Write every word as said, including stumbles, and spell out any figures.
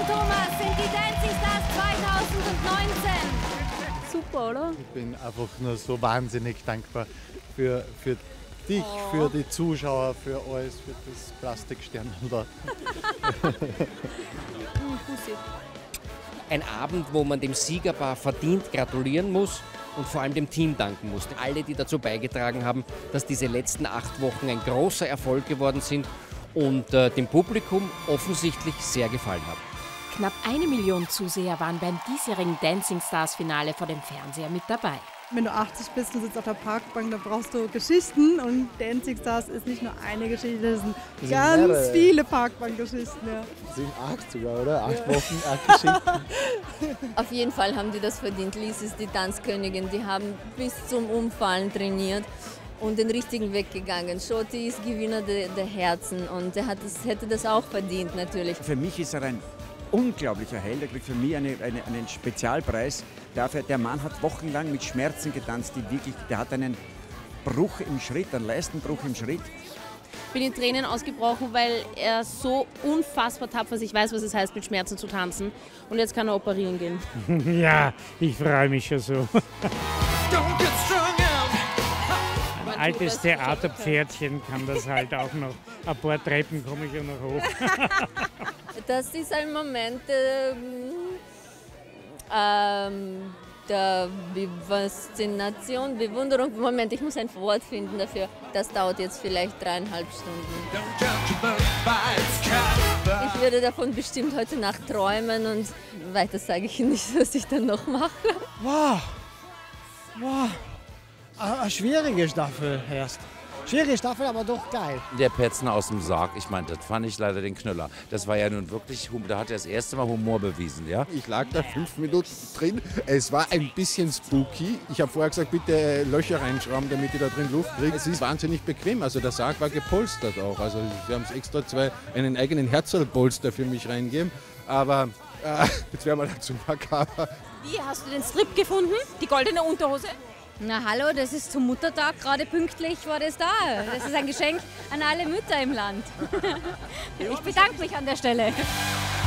und Thomas sind die Dancing Stars zweitausendneunzehn. Super, oder? Ich bin einfach nur so wahnsinnig dankbar für, für dich, oh. für die Zuschauer, für alles, für das Plastikstern da. Ein Abend, wo man dem Siegerpaar verdient gratulieren muss und vor allem dem Team danken muss. Alle, die dazu beigetragen haben, dass diese letzten acht Wochen ein großer Erfolg geworden sind und äh, dem Publikum offensichtlich sehr gefallen hat. Knapp eine Million Zuseher waren beim diesjährigen Dancing Stars Finale vor dem Fernseher mit dabei. Wenn du achtzig bist und sitzt auf der Parkbank, dann brauchst du Geschichten. Und Dancing Stars ist nicht nur eine Geschichte, das sind, das sind ganz mehrere. viele Parkbankgeschichten. Ja. Das sind acht sogar, oder? Acht ja. Wochen, acht Geschichten. Auf jeden Fall haben die das verdient. Liz ist die Tanzkönigin, die haben bis zum Umfallen trainiert und den richtigen Weg gegangen. Shorty ist Gewinner der, der Herzen und er hat das, hätte das auch verdient natürlich. Für mich ist er ein unglaublicher Held, er kriegt für mich eine, eine, einen Spezialpreis. Dafür, der Mann hat wochenlang mit Schmerzen getanzt, die wirklich, der hat einen Bruch im Schritt, einen Leistenbruch im Schritt. Ich bin in Tränen ausgebrochen, weil er so unfassbar tapfer ist. Ich weiß, was es heißt, mit Schmerzen zu tanzen. Und jetzt kann er operieren gehen. Ja, ich freue mich schon so. Ein altes Theaterpferdchen kann das halt auch noch. Ein paar Treppen komme ich ja noch hoch. Das ist ein Moment äh, ähm, der Faszination, Bewunderung. Moment, ich muss ein Wort finden dafür. Das dauert jetzt vielleicht dreieinhalb Stunden. Ich würde davon bestimmt heute Nacht träumen und weiter sage ich nicht, was ich dann noch mache. Wow, wow, eine schwierige Staffel erst. Schwierige Staffel, aber doch geil. Der Petzner aus dem Sarg, ich meine, das fand ich leider den Knüller. Das war ja nun wirklich, da hat er das erste Mal Humor bewiesen, ja? Ich lag da fünf Minuten drin, es war ein bisschen spooky. Ich habe vorher gesagt, bitte Löcher reinschrauben, damit ich da drin Luft kriege. Es ist wahnsinnig bequem, also der Sarg war gepolstert auch. Also wir haben es extra zwei, einen eigenen Herzlpolster für mich reingegeben. Aber äh, jetzt wäre mal dazu makaber. Wie, hast du den Strip gefunden? Die goldene Unterhose? Na hallo, das ist zum Muttertag, gerade pünktlich war das da. Das ist ein Geschenk an alle Mütter im Land. Ich bedanke mich an der Stelle.